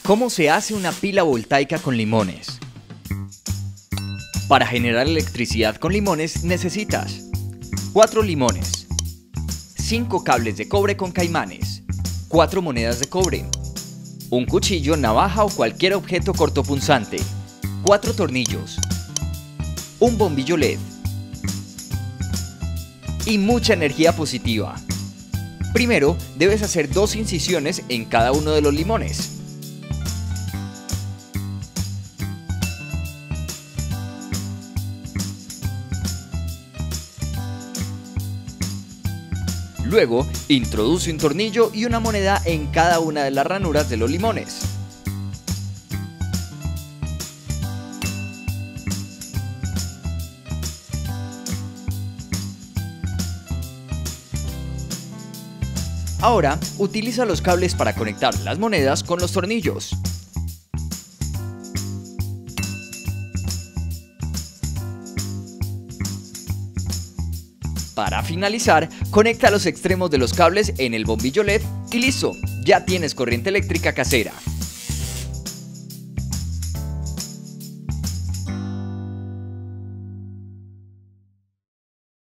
¿Cómo se hace una pila voltaica con limones? Para generar electricidad con limones necesitas 4 limones, 5 cables de cobre con caimanes, 4 monedas de cobre, un cuchillo, navaja o cualquier objeto cortopunzante, 4 tornillos, un bombillo LED y mucha energía positiva. Primero, debes hacer 2 incisiones en cada uno de los limones. Luego, introduce un tornillo y una moneda en cada una de las ranuras de los limones. Ahora, utiliza los cables para conectar las monedas con los tornillos. Para finalizar, conecta los extremos de los cables en el bombillo LED y listo, ya tienes corriente eléctrica casera.